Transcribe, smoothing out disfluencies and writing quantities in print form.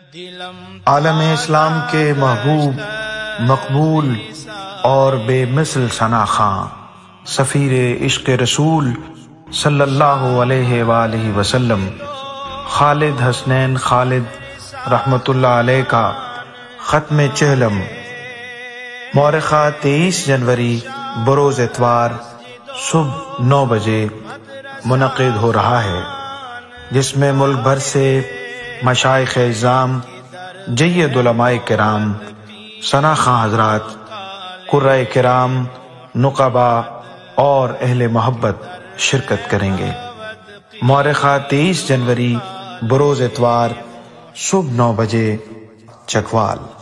आलम इस्लाम के महबूब, मकबूल और बेमिसल सना खां, सफ़ीर इश्क़ रसूल सल्लल्लाहु अलैहि वालैहि वसल्लम, खालिद हसनैन खालिद रहमतुल्लाह अलैह का ख़त्म चहलम मौरख़ा 23 जनवरी बरोज़ इतवार सुबह 9 बजे मुनक़िद हो रहा है, जिसमें मुल्क भर से मशाइख़ इज़्ज़ाम, जय्यद उलमाए किराम, सना खां हज़रात, कुर्राए किराम, नुक़बा और अहले मोहब्बत शिरकत करेंगे। मौरख़ा 23 जनवरी बरोज़ इतवार सुबह 9 बजे चकवाल।